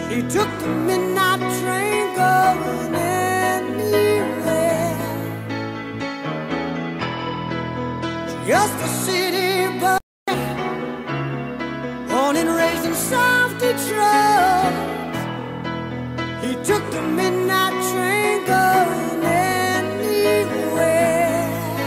He took the midnight train going anywhere. Just a city boy, born and raised in South Detroit. He took the midnight train going anywhere.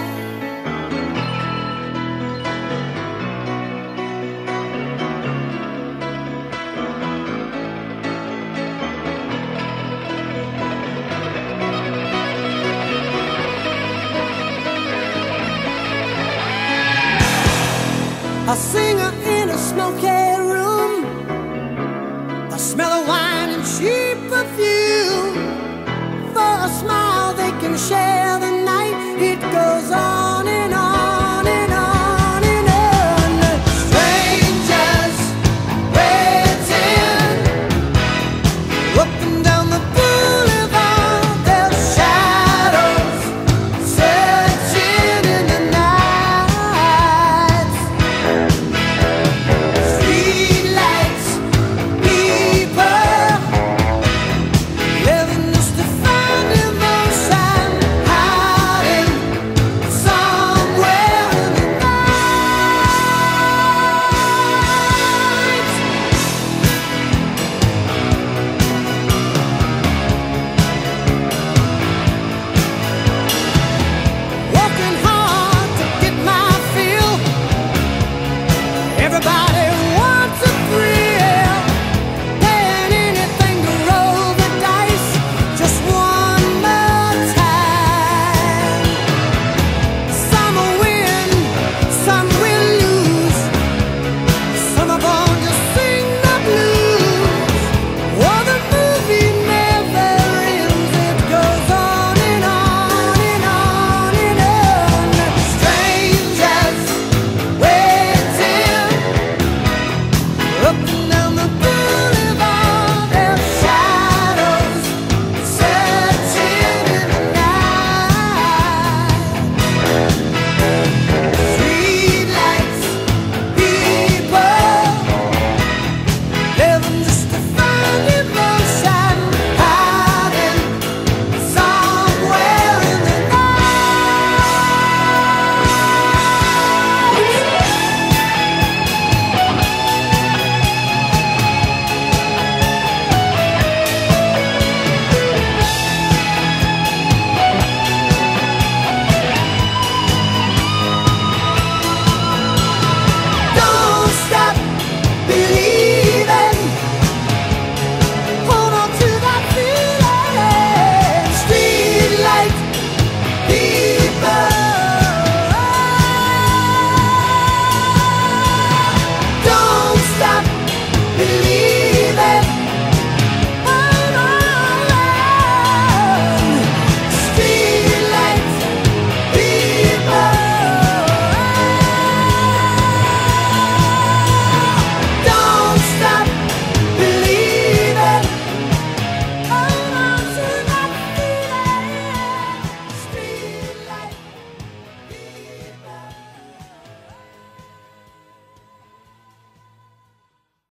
A singer in a smoky room, the smell of wine and cheap perfume. For a smile they can share